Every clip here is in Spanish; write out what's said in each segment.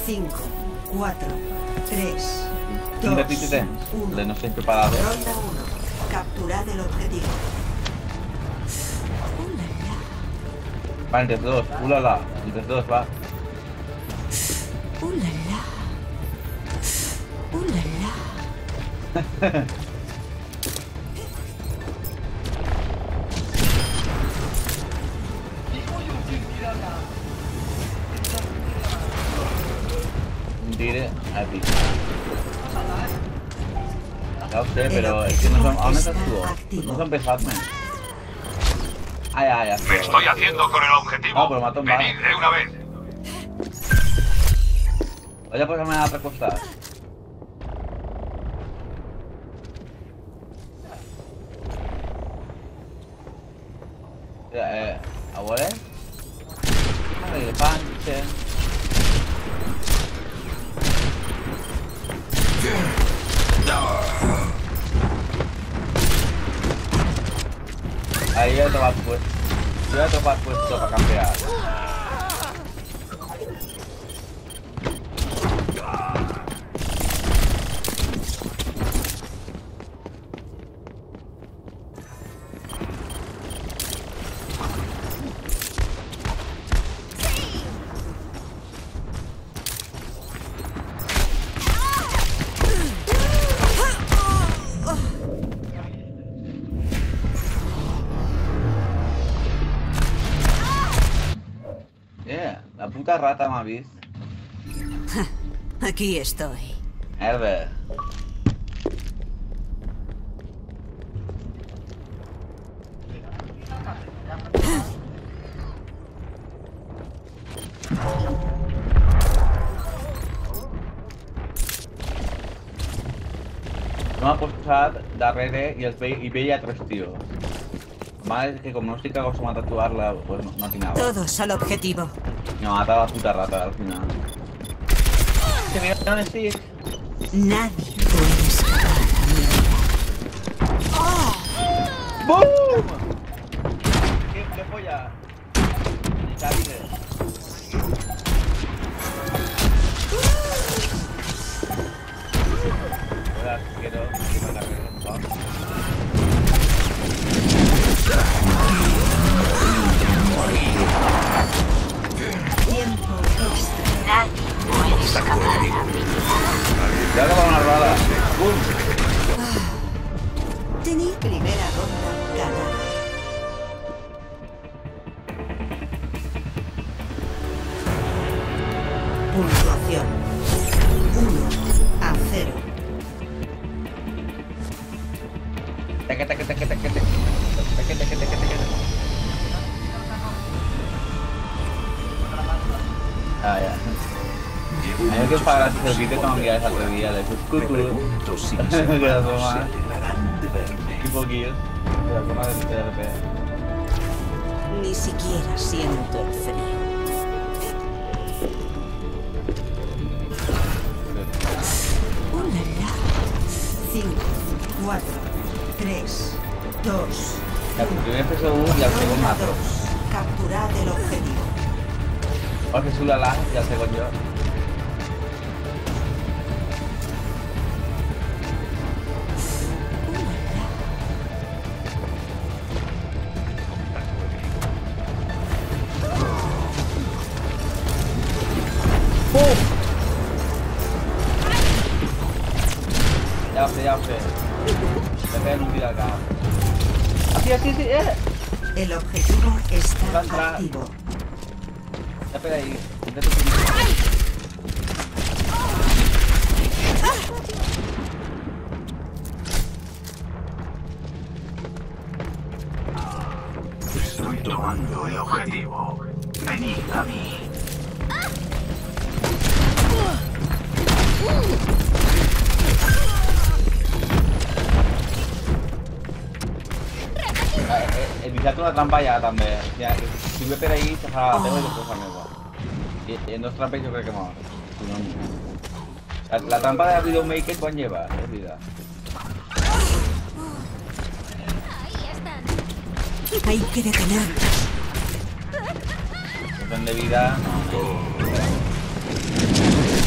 5, 4, 3, Un 2, repite temps. 1. No estem preparats. Ronda 1. Capturad el objetivo. Va, entre dos. Ulala. Entre dos, va. Ulala. Ulala. Un tigre aquí. Ya lo sé, pero es que no son... ¿Dónde estás tú? No son pesadmen. Ah, ya. Me estoy haciendo con el objetivo. Ah, pero mató un Venid de una vez. Oye, pues me va a recostar. ¿Ahora? El panche. Ahí ya te vas puesto. Ya te vas puesto para campear. La puta rata m'ha vist. Aquí estoy. Merda. No m'ha posat darrere i veia tres tios. Mal que como no estoy acostumbrado a actuarla, pues no tiene nada. Todos al objetivo. Me mata la puta rata al final. Que me van a decir. Nadie puede escapar a mi vida. ¡Boom! ¿Qué polla? David. Hola, quiero que me la Tiempo extra. Nadie puede escapar a mi vida. Ya acaba una rueda. ¡Bum! Tenía primera ronda ganada. Puntuación 1-0. Ah, ya. A mí que para gracias el vídeo como mirar esa otro día de sus cucus. Que la toma. Tipo kill. Que la toma del TRP. Ni siquiera siento el frío. ¡Ulala! 5, 4, 3, 2, El primer PSU y el segundo mato. Capturad el objetivo. O que sube la y el segundo yo. Ya sé. Me pegan un tiro acá. Así, El objetivo está Va a entrar. activo. Ya pega ahí. Estoy tomando el objetivo. Venid a mí. He visat una trampa ja també. Ja, si ve per ahí se farà la teva i després la meva. I en dos trampes jo crec que mor. Si no, la trampa de Videomaker quan lleva, vida. Hay que detenerlos. Orden de vida, no.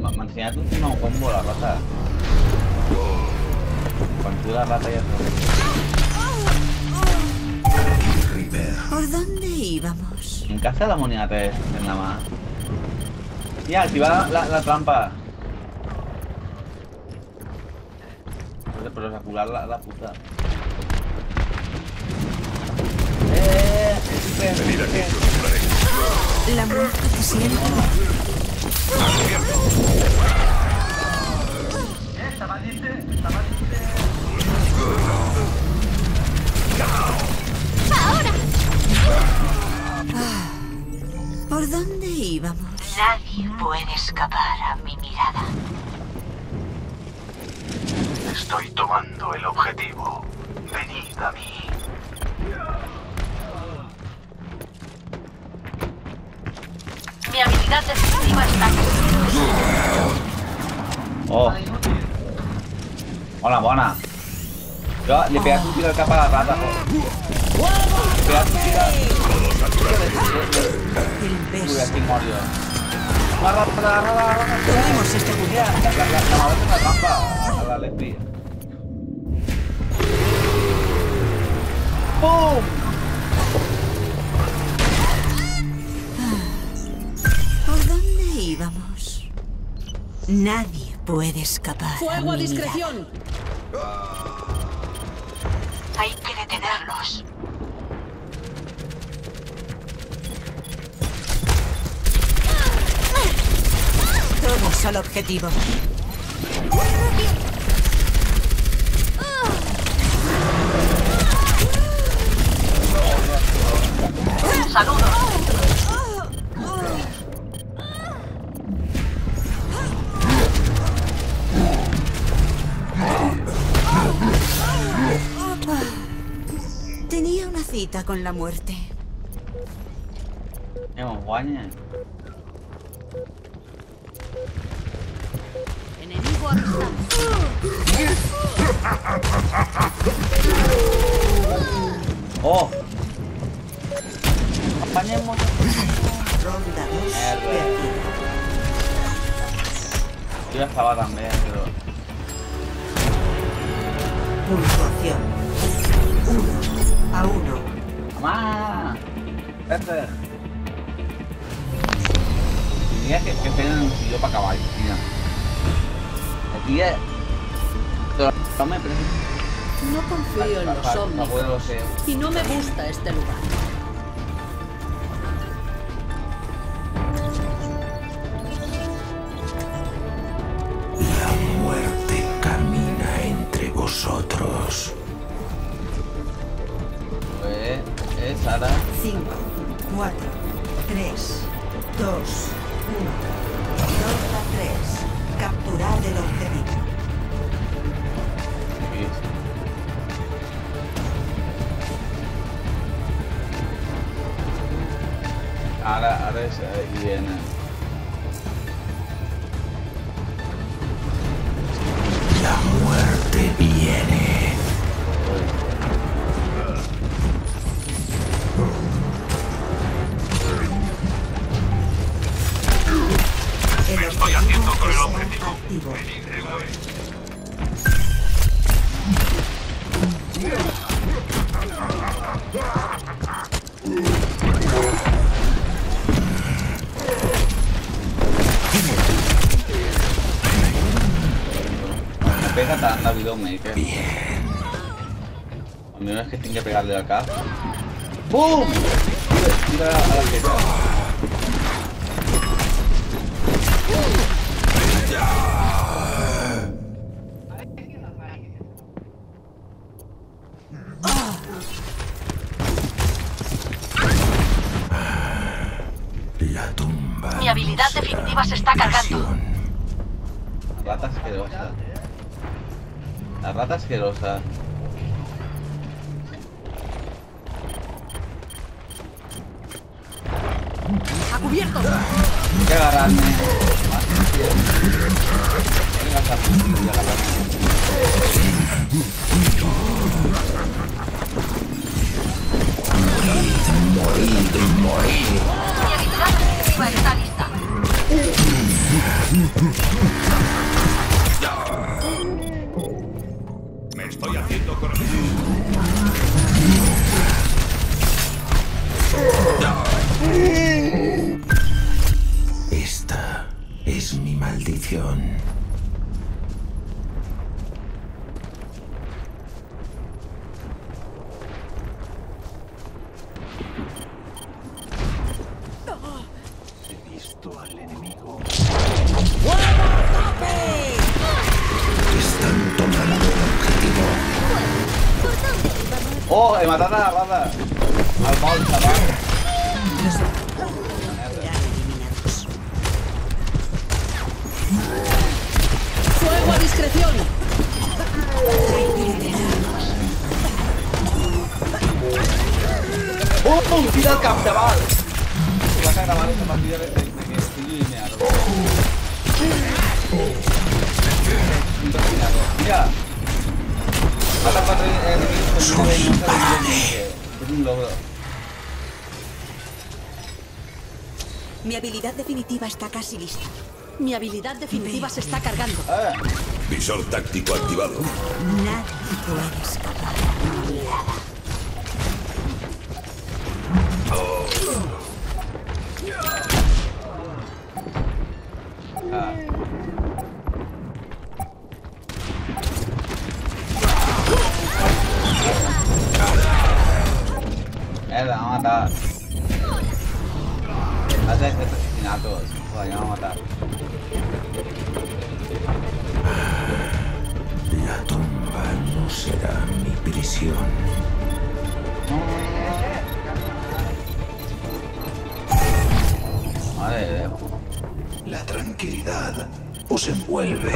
Me enseñaste un nuevo combo, la rata. Cuando tú la rata ya se... ¿Por dónde íbamos? En casa de la moneda 3, en la más. Mira, activa la trampa. Pero sacular la puta. Venid aquí, os ayudaré. La muerte te siente. ¿Por dónde íbamos? Nadie puede escapar a mi mirada. Estoy tomando el objetivo. Venid a mí. Mi habilidad defensiva está Oh. Hola, buena. Yo le pegas un tiro al capa a la rata, Le pegas un tiro El Uy, beso. aquí murió. Más rata. Tuvimos este Mira, mundial. la madre es una trampa a la lesbia. ¡Pum! ¿Por dónde íbamos? Nadie puede escapar. ¡Fuego a mi mirada. discreción! Hay que detenerlos. Todos al objetivo. Saludos. Tenía una cita con la muerte. Hemos guaña. Enemigo avistado. ¡Oh! Acompañemos. Ronda 2 Mierda. perdida. Yo ya estaba también, pero... Puntuación 1-1. ¡Mamá! ¡Vete! Tenía que tener un sitio para caballos, mira. Aquí es... No me prende. No confío en los No puedo zombies. ser. Y no me gusta este lugar. La muerte camina entre vosotros. Pues... Sara. 5, 4, 3, 2, 1. Ronda 3. Capturar el objetivo. Ahora es ahí viene. La muerte viene. El estoy haciendo con el está objetivo. activo. Me pega tan la Widowmaker. A mí no es que tenga que pegarle acá. ¡Bum! Tira a la derecha. La tumba. Mi habilidad no será definitiva se está cargando. ocasión. La rata asquerosa. La rata asquerosa. ¡A cubierto! Hay que agarrarme. Venga, y agarrarme. Mi habilidad defensiva está lista. Oh, he matado a la rata. Al bol, chaval. Los serán eliminados. ¡Fuego a discreción! ¡Oh! ¡Tira el cap, chaval! Vas a grabar esta partida de que estoy lineado. Mira. Mata 4 enemigos con una venganza de es un logro. Mi habilidad definitiva está casi lista. Mi habilidad definitiva se está cargando. Visor táctico activado. Nadie puede escapar. La van a matar. Hace asesinatos. La van a matar. La tumba no será mi prisión. Madre de Dios. La tranquilidad os envuelve.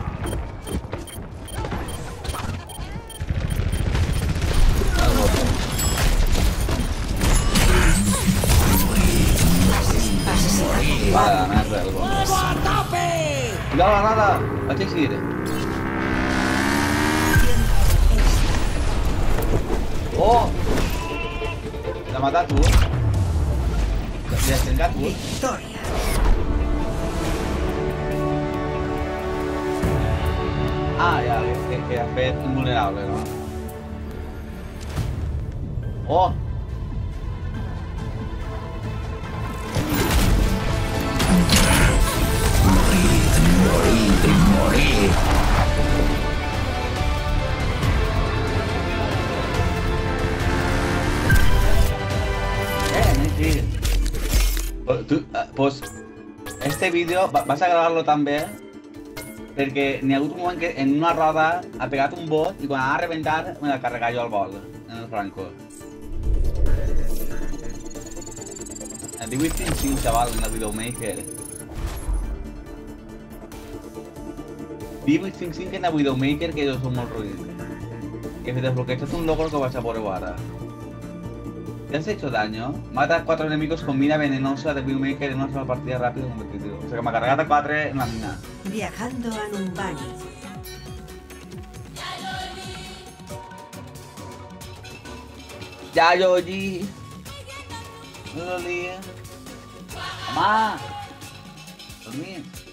Vale, la merda del gol. Cuidado la rata. Vaig a seguir. Oh! L'ha matat tu? Li has trencat tu? Victoria. Ah, ja, que ha fet invulnerable, no? Oh! Morir. Sí. Pues este vídeo vas a gravarlo també perquè n'hi ha hagut un moment que en una roda ha pegat un bot i quan ha de reventar me l'ha carregat jo al vol, en el Franco. El 18.5, chaval, en la Widowmaker. 18.5 en la Widowmaker, que yo soy muy ruido. Que si desbloqueas un logro que vas a por ahora. ¿Te has hecho daño? Mata a 4 enemigos con mina venenosa de Widowmaker en una sola partida rápido y competitivo. O sea que me ha cargado a 4 en la mina. Viajando a Numbani. Ya, Yoji. No lo líes. Mamá. Dormir.